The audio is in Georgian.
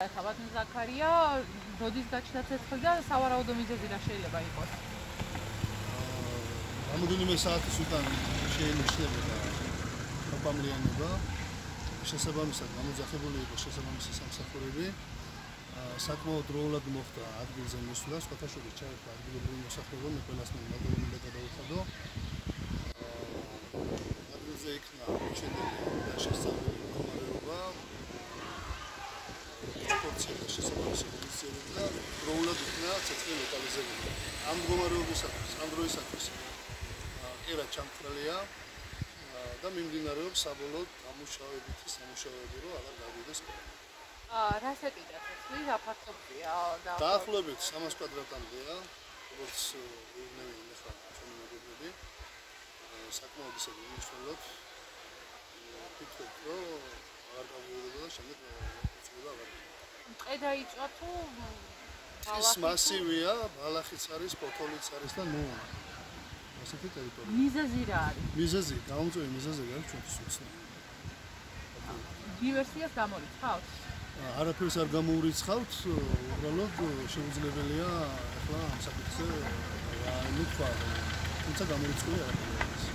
ხაბათ ზაქარია როდის გაჩნდა ცეცხლი და სავარაუდო მიზეზი რა შეიძლება იყოს? რამოდენიმე საათის უკან შეინიშნებოდა პროპამლიანობა. შესაბამისად გამოძახებული იყო შესაბამისი სამსახურები. საკმაოდ დროულად მოხდა ადგილზე მოსვლა, სხვათა შორის ჩაერთვა ადგილობრივი მოსახლეობა, მე ყველას მოგადოვლე გადავუხადო. ადგილზე იქნა მიჩენილი და შესაძლებელი მდგომარეობა. პროპორცია და შესაბამისი ფუნქციები და დროულად იქნა ცეცხლი ლოკალიზებული. ამ მდგომარეობისათვის, ამ დროისათვის კი რა ჩამქრალია და მიმდინარეობს საბოლოოდ დამუშავებითი სამუშაოები, რომ აღარ გავიდეს ყველა. რას ეკიდა ცეცხლი, რა ფართობია და დაახლოებით 300 კვადრატამდეა, როგორც ვიგნებიან ახლა ჩვენი მეგობრები. საკმაოდ ისე მნიშვნელოვანად ვფიქრობ, რომ აღარ გავიდება და შემდეგ პროცედურა აღარ იქნება. ტყე დაიწვა თუ ის მასივია, ბალახიც არის, ფოთოლიც არის და ნუ ასეთი ტერიტორია. მიზეზი რა არის? მიზეზი, გამომწვევი მიზეზი არის ჩვენთვის უცნაური. დივერსიას გამორიცხავთ? არაფერს არ გამოურიცხავთ, უბრალოდ შეუძლებელია ახლა ამ საკითხზე რა ემთქვა, თუმცა გამორიცხული არაფერი არ არის.